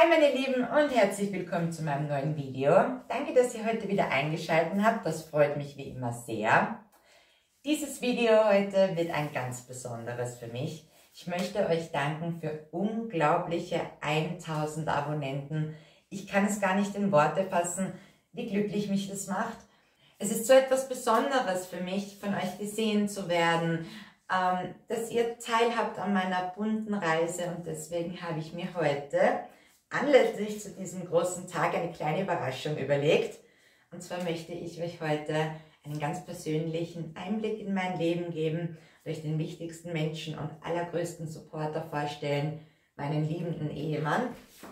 Hi meine Lieben und herzlich willkommen zu meinem neuen Video. Danke, dass ihr heute wieder eingeschaltet habt, das freut mich wie immer sehr. Dieses Video heute wird ein ganz besonderes für mich. Ich möchte euch danken für unglaubliche 1000 Abonnenten. Ich kann es gar nicht in Worte fassen, wie glücklich mich das macht. Es ist so etwas Besonderes für mich, von euch gesehen zu werden, dass ihr teilhabt an meiner bunten Reise und deswegen habe ich mir heute anlässlich zu diesem großen Tag eine kleine Überraschung überlegt. Und zwar möchte ich euch heute einen ganz persönlichen Einblick in mein Leben geben, euch den wichtigsten Menschen und allergrößten Supporter vorstellen, meinen liebenden Ehemann.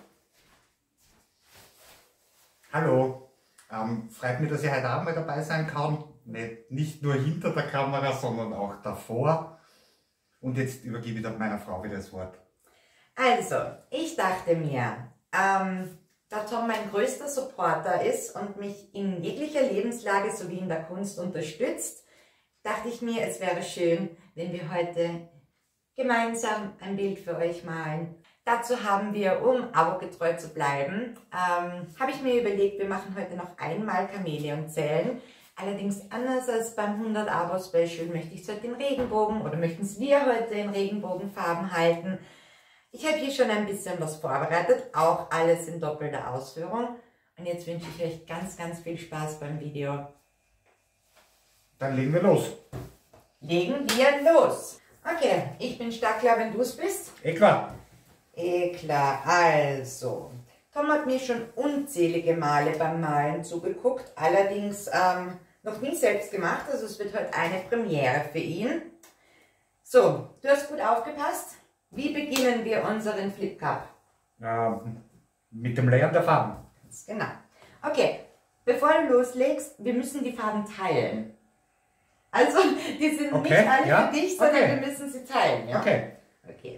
Hallo, freut mich, dass ich heute Abend mal dabei sein kann. Nicht nur hinter der Kamera, sondern auch davor. Und jetzt übergebe ich dann meiner Frau wieder das Wort. Also, ich dachte mir, da Tom mein größter Supporter ist und mich in jeglicher Lebenslage sowie in der Kunst unterstützt, dachte ich mir, es wäre schön, wenn wir heute gemeinsam ein Bild für euch malen. Dazu haben wir, um abogetreu zu bleiben, habe ich mir überlegt, wir machen heute noch einmal Chamäleon zählen. Allerdings anders als beim 100 Abo Special möchte ich es heute in Regenbogen oder möchten es wir heute in Regenbogenfarben halten. Ich habe hier schon ein bisschen was vorbereitet, auch alles in doppelter Ausführung. Und jetzt wünsche ich euch ganz, ganz viel Spaß beim Video. Dann legen wir los. Legen wir los. Okay, ich bin startklar, wenn du es bist. Klar. Klar, also. Tom hat mir schon unzählige Male beim Malen zugeguckt, allerdings noch nie selbst gemacht, also es wird heute eine Premiere für ihn. So, du hast gut aufgepasst. Wie beginnen wir unseren Flip Cup? Mit dem Layern der Farben. Ganz genau. Okay, bevor du loslegst, wir müssen die Farben teilen. Also, die sind nicht alle für dich, sondern wir müssen sie teilen. Ja? Okay. Okay.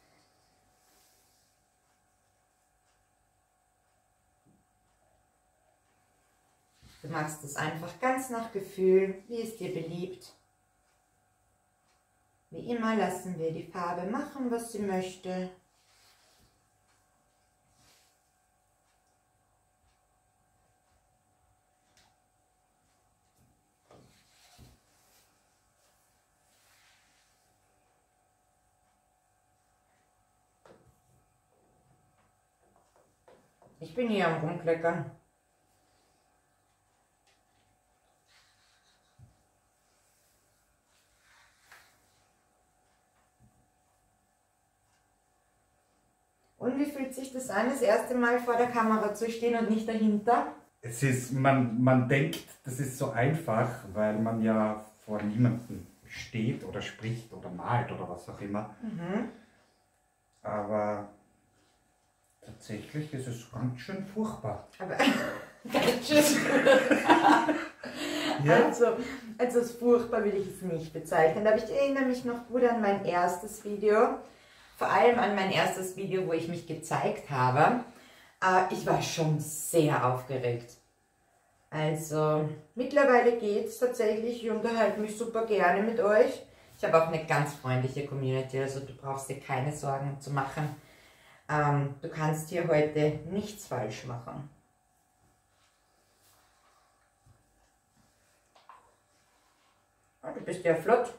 Du machst es einfach ganz nach Gefühl, wie es dir beliebt. Wie immer lassen wir die Farbe machen, was sie möchte. Ich bin hier am Rumkleckern. Und wie fühlt sich das an, das erste Mal vor der Kamera zu stehen und nicht dahinter? Es ist, man denkt, das ist so einfach, weil man ja vor niemandem steht oder spricht oder malt oder was auch immer. Aber tatsächlich ist es ganz schön furchtbar. Aber ganz schön furchtbar. Ja? Also als furchtbar will ich es nicht bezeichnen. Aber ich erinnere mich noch gut an mein erstes Video. Vor allem an mein erstes Video, wo ich mich gezeigt habe. Ich war schon sehr aufgeregt. Also mittlerweile geht es tatsächlich. Ich unterhalte mich super gerne mit euch. Ich habe auch eine ganz freundliche Community, also du brauchst dir keine Sorgen zu machen. Du kannst hier heute nichts falsch machen. Oh, du bist ja flott.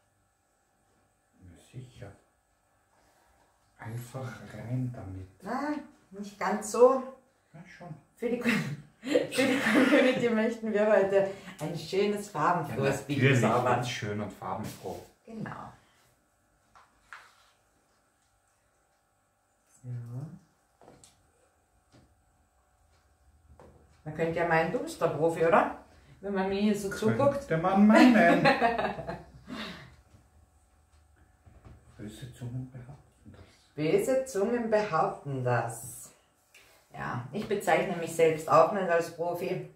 Sicher. Einfach rein damit. Nicht ganz so. Ja, schon. Für die Community möchten wir heute ein schönes farbenfrohes Video zaubern. Ganz schön und farbenfroh. Genau. So. Man könnte ja meinen, du bist der Profi, oder? Wenn man mir hier so zuguckt. Der Mann meinen. Böse Zungen behaupten das. Böse Zungen behaupten das. Ja, ich bezeichne mich selbst auch nicht als Profi.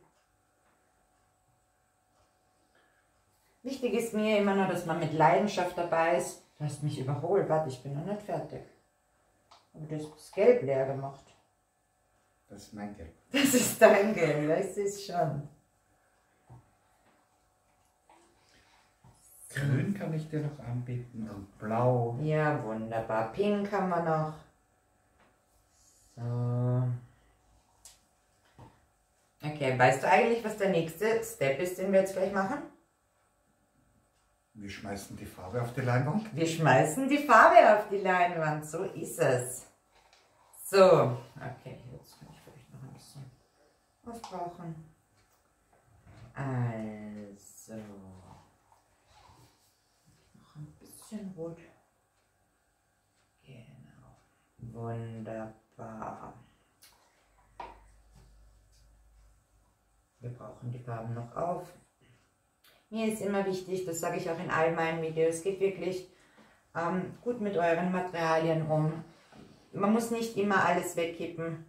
Wichtig ist mir immer nur, dass man mit Leidenschaft dabei ist. Du hast mich überholt, warte, ich bin noch nicht fertig. Aber du hast das Gelb leer gemacht. Das ist mein Gelb. Das ist dein Gelb, das ist schon. Grün kann ich dir noch anbieten und blau. Ja, wunderbar. Pink haben wir noch. So. Okay, weißt du eigentlich, was der nächste Step ist, den wir jetzt gleich machen? Wir schmeißen die Farbe auf die Leinwand. Wir schmeißen die Farbe auf die Leinwand, so ist es. So, okay, jetzt kann ich vielleicht noch ein bisschen aufbrauchen. Also, noch ein bisschen rot. Genau, wunderbar. Wir brauchen die Farben noch auf. Mir ist immer wichtig, das sage ich auch in all meinen Videos, geht wirklich gut mit euren Materialien um. Man muss nicht immer alles wegkippen.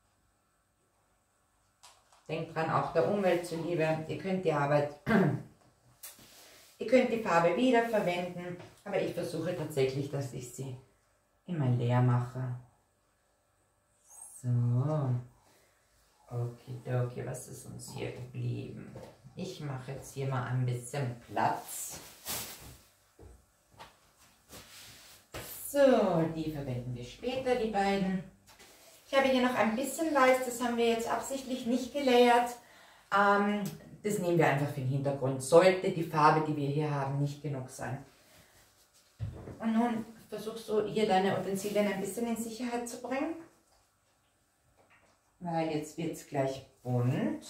Denkt dran, auch der Umwelt zuliebe. Ihr könnt die Arbeit, ihr könnt die Farbe wiederverwenden, aber ich versuche tatsächlich, dass ich sie immer leer mache. So. Okay, was ist uns hier geblieben? Ich mache jetzt hier mal ein bisschen Platz. So, die verwenden wir später, die beiden. Ich habe hier noch ein bisschen Weiß, das haben wir jetzt absichtlich nicht gelayert. Das nehmen wir einfach für den Hintergrund. Sollte die Farbe, die wir hier haben, nicht genug sein. Und nun versuchst du hier deine Utensilien ein bisschen in Sicherheit zu bringen. Weil jetzt wird es gleich bunt.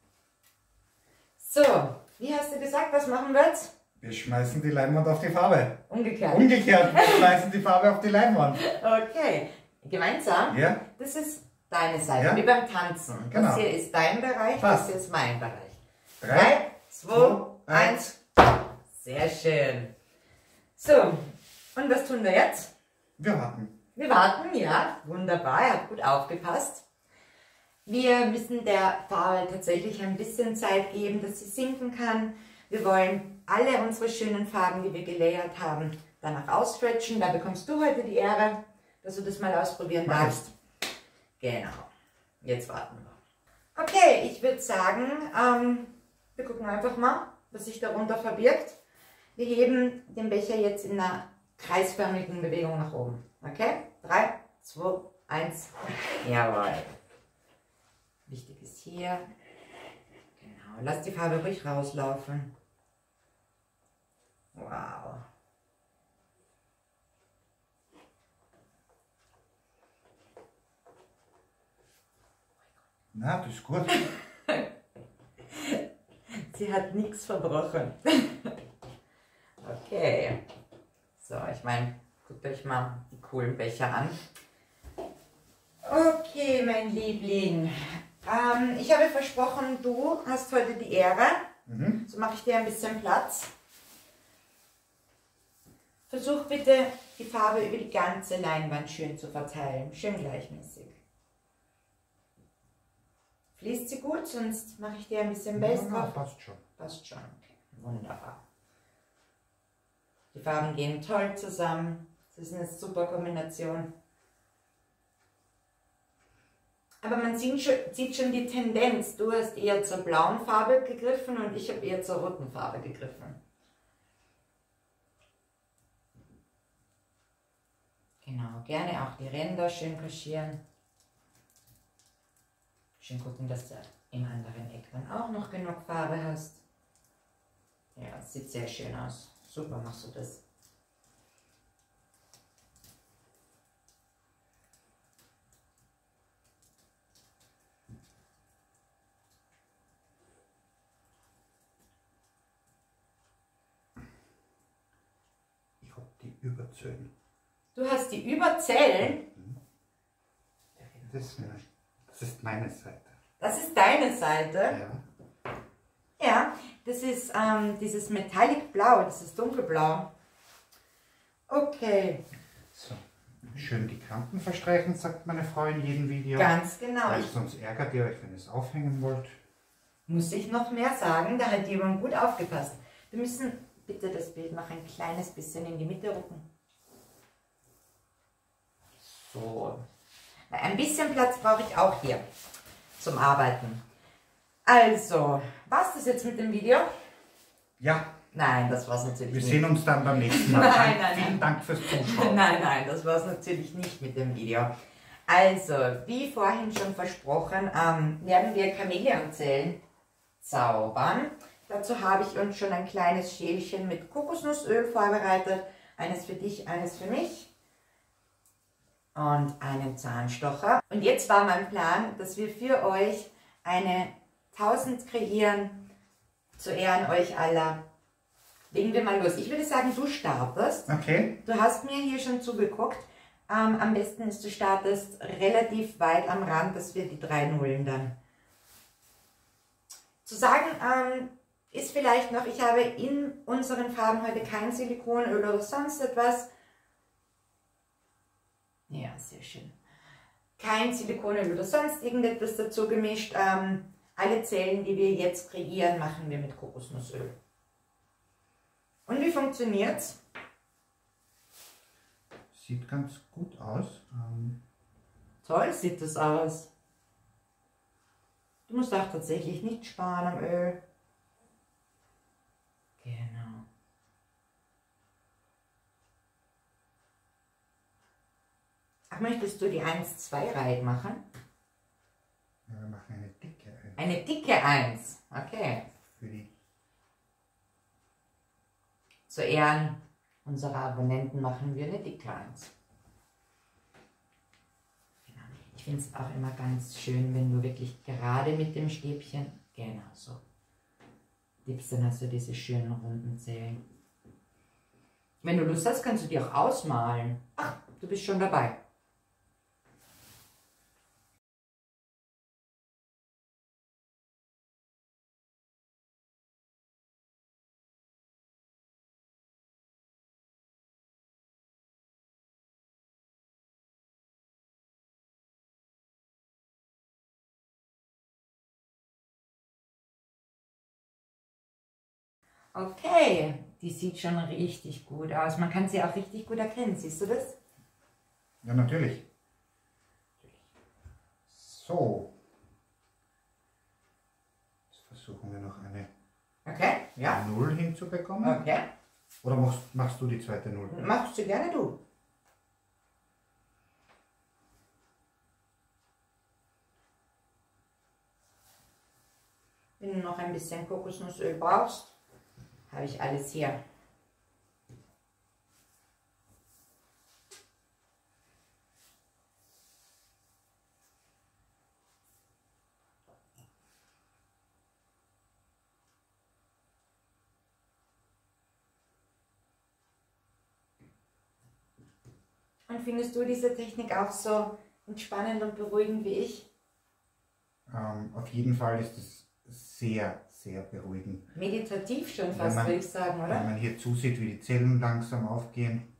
So, wie hast du gesagt, was machen wir jetzt? Wir schmeißen die Leinwand auf die Farbe. Umgekehrt. Umgekehrt, wir schmeißen die Farbe auf die Leinwand. Okay, gemeinsam? Ja. Das ist deine Seite, Ja. wie beim Tanzen. Genau. Das hier ist dein Bereich, Passt. das hier ist mein Bereich. 3, 2, 1. Sehr schön. So, und was tun wir jetzt? Wir warten. Wir warten, ja. Wunderbar, er hat gut aufgepasst. Wir müssen der Farbe tatsächlich ein bisschen Zeit geben, dass sie sinken kann. Wir wollen alle unsere schönen Farben, die wir gelayert haben, danach ausstretchen. Da bekommst du heute die Ehre, dass du das mal ausprobieren darfst. Genau. Jetzt warten wir. Okay, ich würde sagen, wir gucken einfach mal, was sich darunter verbirgt. Wir heben den Becher jetzt in einer kreisförmigen Bewegung nach oben. Okay? 3, 2, 1. Jawohl. Wichtig ist hier, genau, lass die Farbe ruhig rauslaufen. Wow. Na, das ist gut. Sie hat nichts verbrochen. Okay. So, ich meine, guckt euch mal die coolen Becher an. Okay, mein Liebling. Ich habe versprochen, du hast heute die Ehre. So mache ich dir ein bisschen Platz. Versuch bitte, die Farbe über die ganze Leinwand schön zu verteilen. Schön gleichmäßig. Fließt sie gut, sonst mache ich dir ein bisschen Base drauf. Passt schon. Passt schon. Okay. Wunderbar. Die Farben gehen toll zusammen. Das ist eine super Kombination. Aber man sieht schon die Tendenz. Du hast eher zur blauen Farbe gegriffen und ich habe eher zur roten Farbe gegriffen. Genau, gerne auch die Ränder schön kaschieren. Schön gucken, dass du im anderen Eck dann auch noch genug Farbe hast. Ja, sieht sehr schön aus. Super machst du das. Ich habe die Überzellen. Du hast die Überzellen? Das ist meine Seite. Das ist deine Seite? Ja. Ja, das ist dieses Metallic Blau, das ist dunkelblau. Okay. So, schön die Kanten verstreichen, sagt meine Frau in jedem Video. Ganz genau. Weil sonst ärgert ihr euch, wenn ihr es aufhängen wollt. Muss ich noch mehr sagen, da hat jemand gut aufgepasst. Wir müssen bitte das Bild noch ein kleines bisschen in die Mitte rücken. So. Ein bisschen Platz brauche ich auch hier zum Arbeiten. Also, war's das jetzt mit dem Video? Ja. Nein, das war's natürlich Wir nicht. sehen uns dann beim nächsten Mal. Nein. Vielen Dank fürs Zuschauen. Nein, das war's natürlich nicht mit dem Video. Also, wie vorhin schon versprochen, werden wir Chamäleonzellen zaubern. Dazu habe ich uns schon ein kleines Schälchen mit Kokosnussöl vorbereitet. Eines für dich, eines für mich. Und einen Zahnstocher. Und jetzt war mein Plan, dass wir für euch eine 1000 kreieren, zu Ehren euch aller. Legen wir mal los. Ich würde sagen, du startest. Okay. Du hast mir hier schon zugeguckt. Am besten ist, du startest relativ weit am Rand, dass wir die 3 Nullen dann. Zu sagen ist vielleicht noch, ich habe in unseren Farben heute kein Silikonöl oder sonst etwas. Ja, sehr schön. Kein Silikonöl oder sonst irgendetwas dazu gemischt. Alle Zellen, die wir jetzt kreieren, machen wir mit Kokosnussöl. Und wie funktioniert's? Sieht ganz gut aus. Toll sieht das aus. Du musst auch tatsächlich nicht sparen am Öl. Genau. Ach, möchtest du die 1-2-Reihe machen? Ja, wir machen eine dicke 1. Eine dicke 1. Okay. Für die. Zu Ehren unserer Abonnenten machen wir eine dicke 1. Genau. Ich finde es auch immer ganz schön, wenn du wirklich gerade mit dem Stäbchen, genau so, dippst, dann hast du diese schönen runden Zellen. Wenn du Lust hast, kannst du die auch ausmalen. Ach, du bist schon dabei. Okay, die sieht schon richtig gut aus. Man kann sie auch richtig gut erkennen. Siehst du das? Ja, natürlich. So. Jetzt versuchen wir noch eine Okay, 0 hinzubekommen. Okay. Oder machst du die zweite 0? Machst du gerne du. Wenn du noch ein bisschen Kokosnussöl brauchst, habe ich alles hier. Und findest du diese Technik auch so entspannend und beruhigend wie ich? Auf jeden Fall ist es sehr, sehr beruhigend. Meditativ schon fast, würde ich sagen, oder? Wenn man hier zusieht, wie die Zellen langsam aufgehen.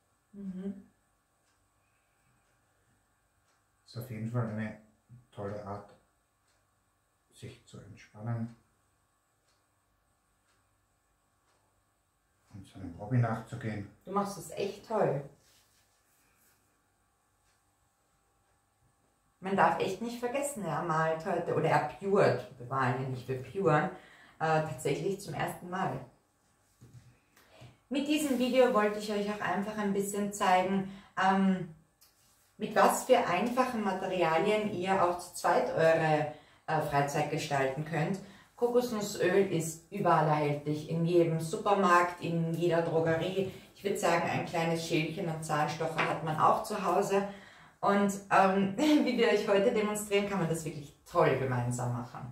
Ist auf jeden Fall eine tolle Art, sich zu entspannen und seinem Hobby nachzugehen. Du machst es echt toll. Man darf echt nicht vergessen, er malt heute, oder er purt, wir waren ja nicht, wir puren, tatsächlich zum ersten Mal. Mit diesem Video wollte ich euch auch einfach ein bisschen zeigen, mit was für einfachen Materialien ihr auch zu zweit eure Freizeit gestalten könnt. Kokosnussöl ist überall erhältlich, in jedem Supermarkt, in jeder Drogerie. Ich würde sagen, ein kleines Schälchen und Zahnstocher hat man auch zu Hause. Und wie wir euch heute demonstrieren, kann man das wirklich toll gemeinsam machen.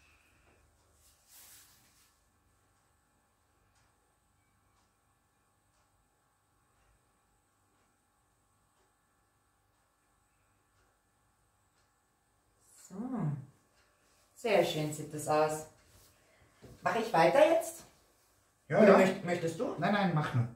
So, sehr schön sieht das aus. Mache ich weiter jetzt? Ja, Oder ja. möchtest du? Nein, mach nur.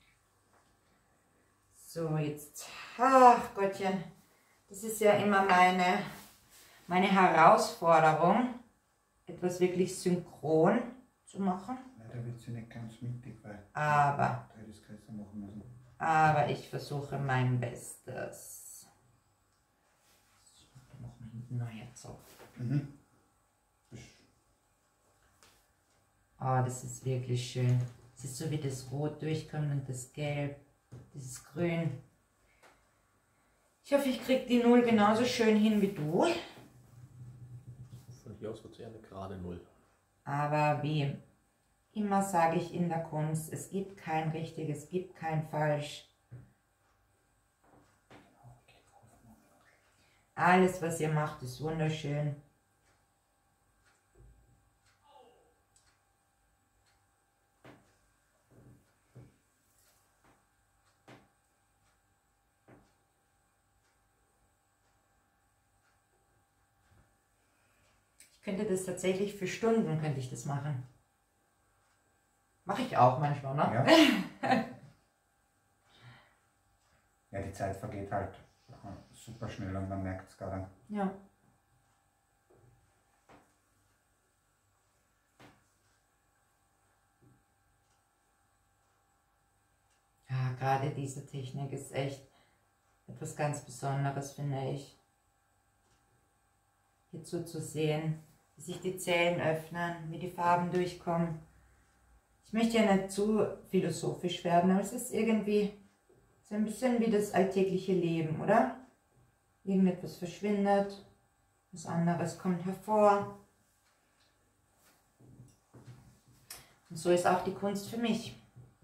So, jetzt, ach Gottchen, das ist ja immer meine Herausforderung, etwas wirklich synchron zu machen. Leider wird sie nicht ganz mittig, weil Aber wir das größer machen müssen. Aber ich versuche mein Bestes. Noch hinten noch jetzt so. Oh, das ist wirklich schön. Es ist so, wie das Rot durchkommt und das Gelb, dieses Grün. Ich hoffe, ich kriege die 0 genauso schön hin wie du. Von hier aus wird es eher eine gerade 0. Aber wie immer sage ich in der Kunst, es gibt kein richtig, es gibt kein falsch. Alles, was ihr macht, ist wunderschön. Ich könnte das tatsächlich für Stunden, könnte ich das machen. Mache ich auch manchmal, ne? Ja. Ja, die Zeit vergeht halt super schnell und man merkt es gar nicht. Ja. Ja, gerade diese Technik ist echt etwas ganz Besonderes, finde ich. Hierzu zu sehen, wie sich die Zellen öffnen, wie die Farben durchkommen. Ich möchte ja nicht zu philosophisch werden, aber es ist irgendwie so ein bisschen wie das alltägliche Leben, oder? Irgendetwas verschwindet, was anderes kommt hervor. Und so ist auch die Kunst für mich.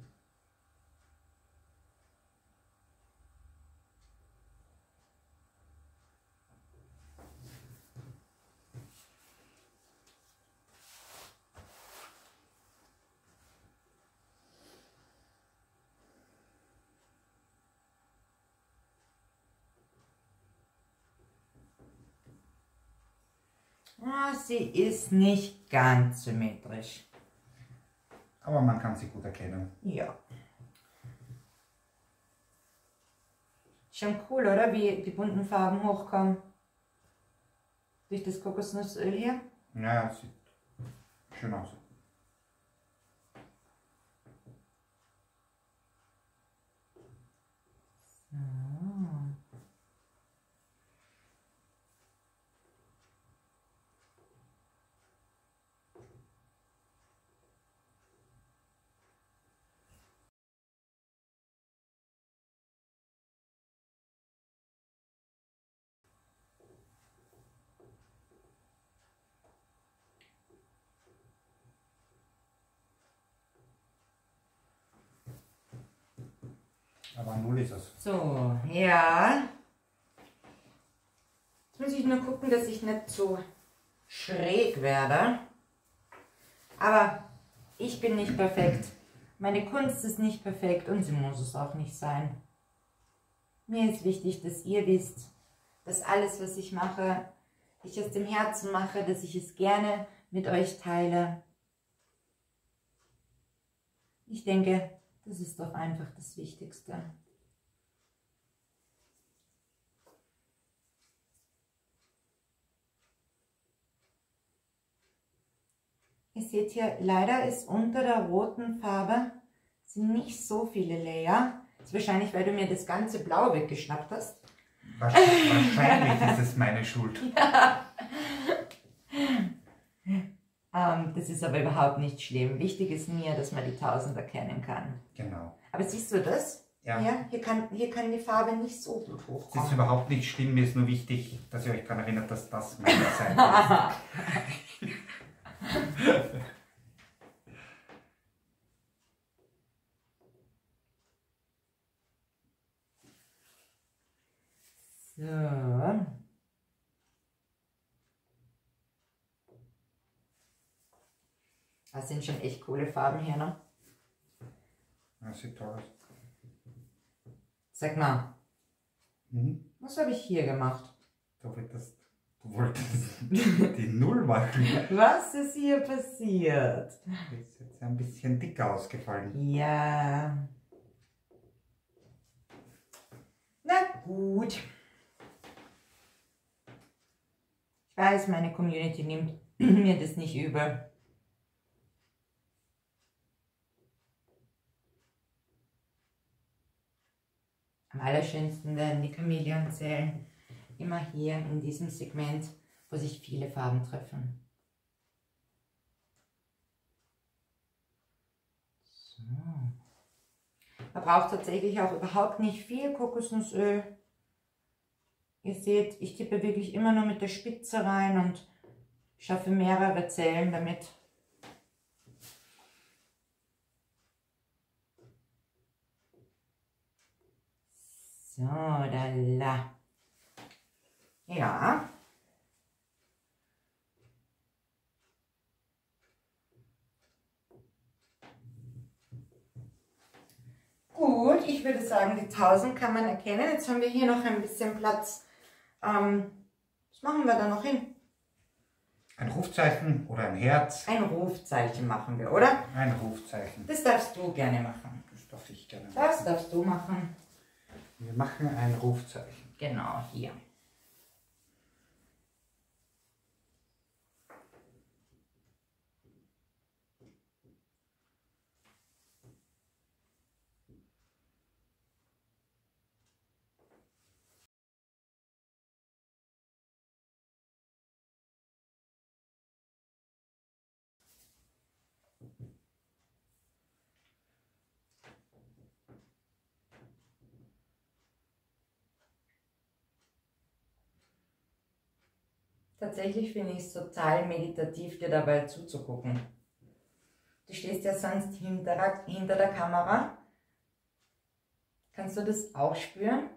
Sie ist nicht ganz symmetrisch. Aber man kann sie gut erkennen. Ja. Schon cool, oder? Wie die bunten Farben hochkommen. Durch das Kokosnussöl hier. Ja, sieht schön aus. Aber 0 ist es. So, ja. Jetzt muss ich nur gucken, dass ich nicht so schräg werde. Aber ich bin nicht perfekt. Meine Kunst ist nicht perfekt und sie muss es auch nicht sein. Mir ist wichtig, dass ihr wisst, dass alles, was ich mache, ich aus dem Herzen mache, dass ich es gerne mit euch teile. Ich denke, das ist doch einfach das Wichtigste. Ihr seht hier, leider ist unter der roten Farbe sind nicht so viele Layer. Das ist wahrscheinlich, weil du mir das ganze Blau weggeschnappt hast. Wahrscheinlich ist es meine Schuld. Das ist aber überhaupt nicht schlimm. Wichtig ist mir, dass man die 1000 erkennen kann. Genau. Aber siehst du das? Ja. Ja, hier kann die Farbe nicht so gut Es hochkommen. ist überhaupt nicht schlimm, mir ist nur wichtig, dass ihr euch daran erinnert, dass das meine Seite ist. So. Das sind schon echt coole Farben hier, ne? Das sieht toll aus. Sag mal, Mhm. was habe ich hier gemacht? Du wolltest die 0 machen. Was ist hier passiert? Ist jetzt ein bisschen dicker ausgefallen. Ja. Na gut. Ich weiß, meine Community nimmt mir das nicht übel. Am allerschönsten werden die Chamäleonzellen immer hier in diesem Segment, wo sich viele Farben treffen. So. Man braucht tatsächlich auch überhaupt nicht viel Kokosnussöl. Ihr seht, ich tippe wirklich immer nur mit der Spitze rein und schaffe mehrere Zellen damit. So, da la. Ja. Gut, ich würde sagen, die 1000 kann man erkennen. Jetzt haben wir hier noch ein bisschen Platz. Was machen wir da noch hin? Ein Rufzeichen oder ein Herz? Ein Rufzeichen machen wir, oder? Ein Rufzeichen. Das darfst du gerne machen. Das darf ich gerne machen. Das darfst du machen. Wir machen ein Rufzeichen. Genau, hier. Tatsächlich finde ich es total meditativ, dir dabei zuzugucken. Du stehst ja sonst hinter der Kamera. Kannst du das auch spüren?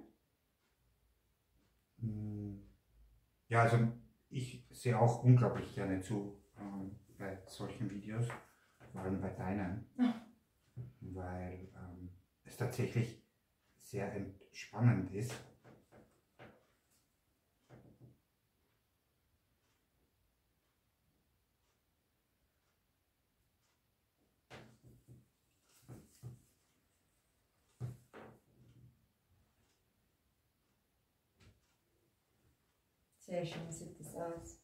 Ja, also ich sehe auch unglaublich gerne zu bei solchen Videos, vor allem bei deinen, weil es tatsächlich sehr entspannend ist. Sehr schön sieht das aus.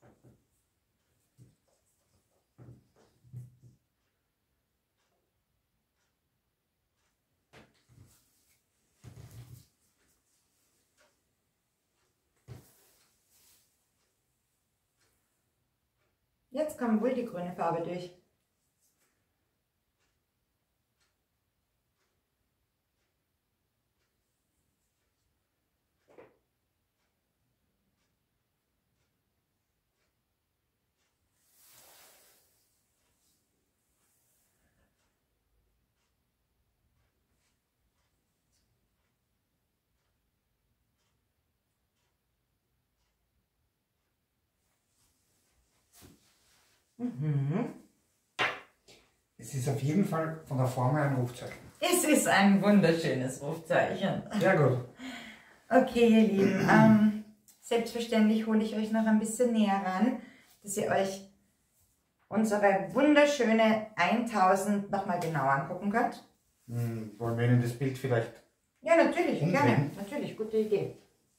Jetzt kommt wohl die grüne Farbe durch. Es ist auf jeden Fall von der Form her ein Rufzeichen. Es ist ein wunderschönes Rufzeichen. Sehr gut. Okay, ihr Lieben, selbstverständlich hole ich euch noch ein bisschen näher ran, dass ihr euch unsere wunderschöne 1000 nochmal genau angucken könnt. Wollen wir Ihnen das Bild vielleicht? Ja, natürlich, umdrehen? gerne. Natürlich, gute Idee.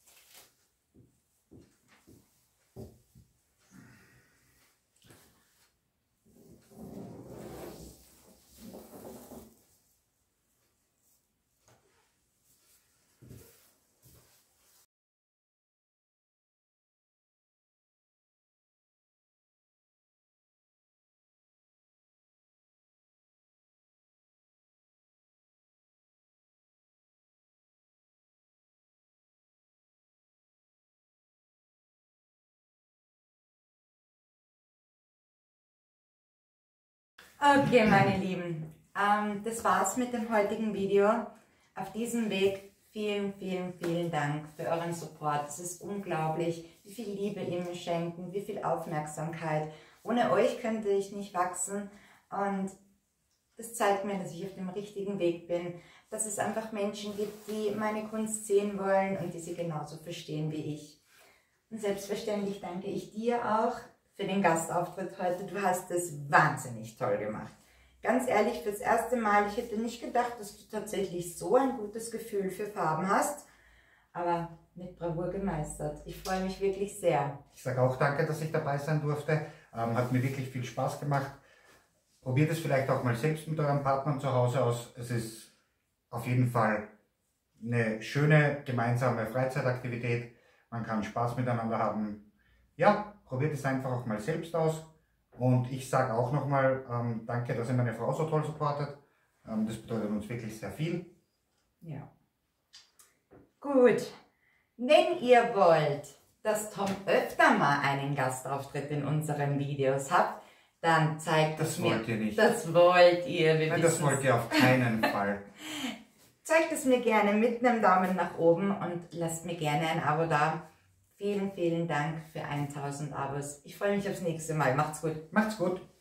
Okay, meine Lieben, das war's mit dem heutigen Video. Auf diesem Weg vielen, vielen, vielen Dank für euren Support. Es ist unglaublich, wie viel Liebe ihr mir schenken, wie viel Aufmerksamkeit. Ohne euch könnte ich nicht wachsen und das zeigt mir, dass ich auf dem richtigen Weg bin, dass es einfach Menschen gibt, die meine Kunst sehen wollen und die sie genauso verstehen wie ich. Und selbstverständlich danke ich dir auch für den Gastauftritt heute. Du hast es wahnsinnig toll gemacht. Ganz ehrlich, fürs erste Mal, ich hätte nicht gedacht, dass du tatsächlich so ein gutes Gefühl für Farben hast, aber mit Bravour gemeistert. Ich freue mich wirklich sehr. Ich sage auch danke, dass ich dabei sein durfte. Hat mir wirklich viel Spaß gemacht. Probiert es vielleicht auch mal selbst mit euren Partnern zu Hause aus. Es ist auf jeden Fall eine schöne gemeinsame Freizeitaktivität. Man kann Spaß miteinander haben. Ja, probiert es einfach auch mal selbst aus. Und ich sage auch nochmal danke, dass ihr meine Frau so toll supportet. Das bedeutet uns wirklich sehr viel. Ja. Gut. Wenn ihr wollt, dass Tom öfter mal einen Gastauftritt in unseren Videos hat, dann zeigt es mir. Das wollt ihr nicht. Das wollt ihr. Nein, das wollt ihr auf keinen Fall. Zeigt es mir gerne mit einem Daumen nach oben und lasst mir gerne ein Abo da. Vielen, vielen Dank für 1000 Abos. Ich freue mich aufs nächste Mal. Macht's gut. Macht's gut.